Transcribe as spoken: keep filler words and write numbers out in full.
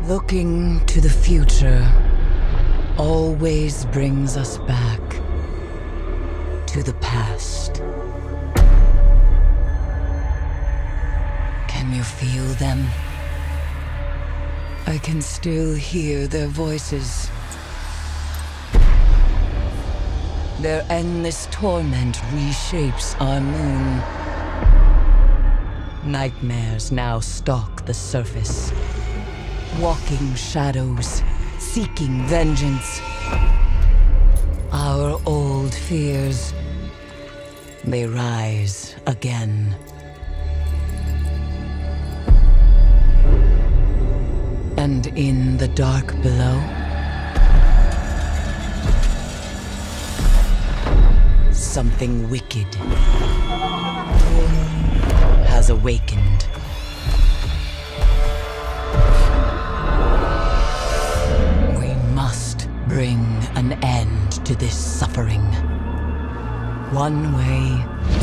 Looking to the future always brings us back to the past. Can you feel them? I can still hear their voices. Their endless torment reshapes our moon. Nightmares now stalk the surface. Walking shadows, seeking vengeance. Our old fears, they rise again. And in the dark below, something wicked has awakened. Bring an end to this suffering. One way